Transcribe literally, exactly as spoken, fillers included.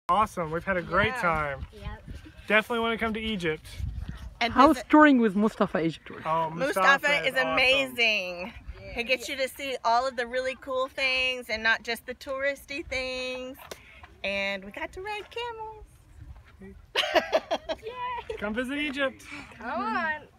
Awesome. We've had a great Yeah. time. Yep. Definitely want to come to Egypt. And how's touring with Moustafa Egypt? Oh, Mustafa, Mustafa is, is awesome. amazing. He gets you to see all of the really cool things and not just the touristy things. And we got to ride camels. Come visit Egypt. Come on.